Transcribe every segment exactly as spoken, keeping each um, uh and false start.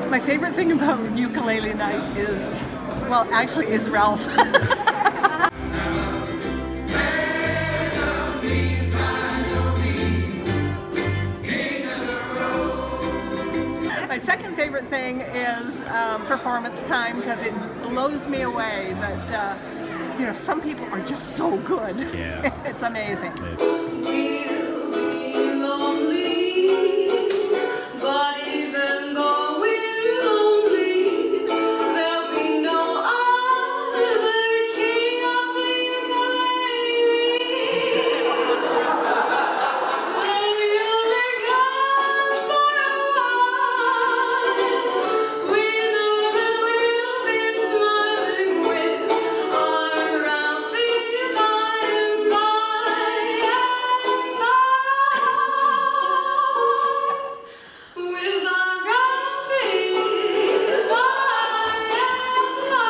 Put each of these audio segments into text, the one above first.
My favorite thing about ukulele night is, well, actually is Ralph. My second favorite thing is um, performance time, because it blows me away that uh, you know, some people are just so good. Yeah. It's amazing. We'll be lonely, but even though we're lonely, there'll be no other king of the ukulele. And we'll be gone for a while. We know that we'll be smiling with our Ralphie by and by and by. With our Ralphie by and by.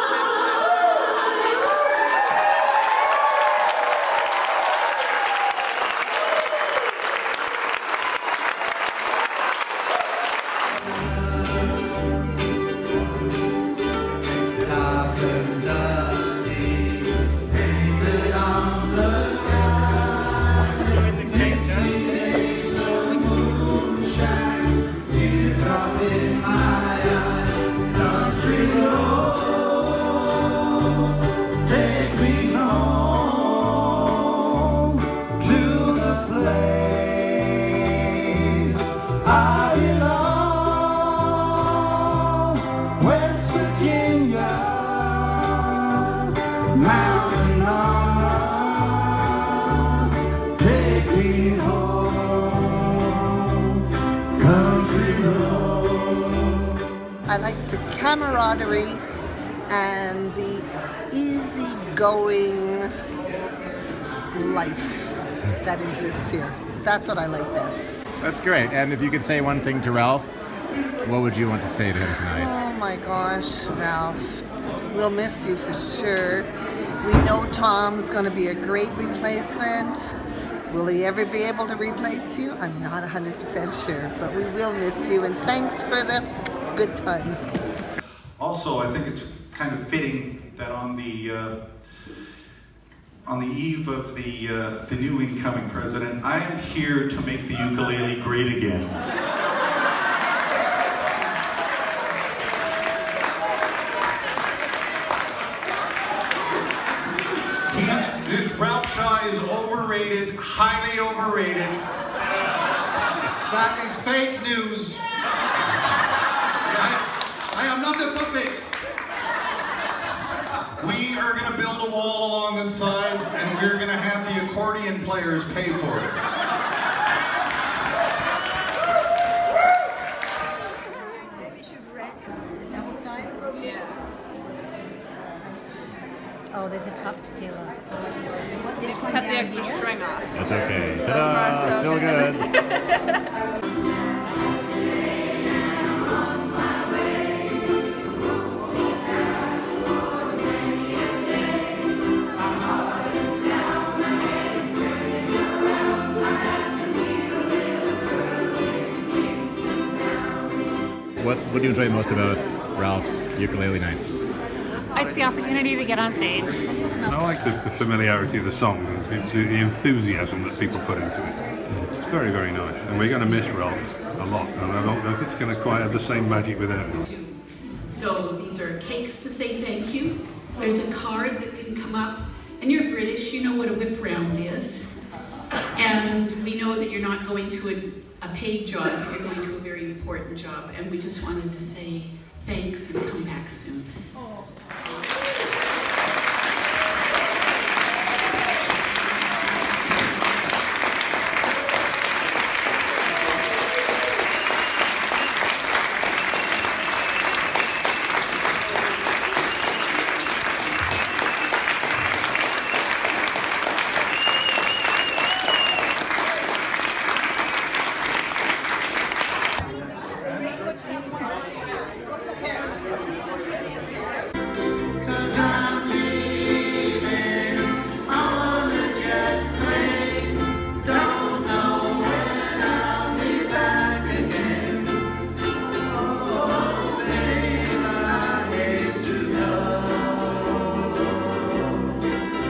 Dark and dusty, painted on the sky. Misty days of moonshine, teardrop in my eye. Country roads, take me home to the place I belong. West Virginia, mountain mama, take me home, country road. I like the camaraderie and the easygoing life that exists here. That's what I like best. That's great. And if you could say one thing to Ralph, what would you want to say to him tonight? Oh my gosh, Ralph. We'll miss you for sure. We know Tom's going to be a great replacement. Will he ever be able to replace you? I'm not one hundred percent sure, but we will miss you, and thanks for the good times. Also, I think it's kind of fitting that on the uh, on the eve of the uh, the new incoming president, I am here to make the ukulele great again. He's, this Ralph Shaw is overrated, highly overrated. That is fake news. I am not a puppet. We are going to build a wall along the side, and we're going to have the accordion players pay for it. We should rent. Is it double side? Yeah. Oh, there's a top to peel off. Just cut the extra string off. That's okay. So Ta-da! far, so Still good. What, what do you enjoy most about Ralph's ukulele nights? It's the opportunity to get on stage. I like the, the familiarity of the song and the, the enthusiasm that people put into it. It's very, very nice. And we're going to miss Ralph a lot, and I don't know if it's going to quite have the same magic without him. So these are cakes to say thank you. There's a card that can come up, and you're British, you know what a whip round is. And we know that you're not going to a, a paid job, but you're going to a very important job, and we just wanted to say thanks and come back soon.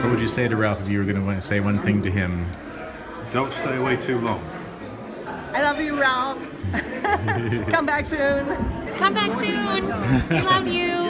What would you say to Ralph if you were going to say one thing to him? Don't stay away too long. I love you, Ralph. Come back soon. Come back soon. We love you.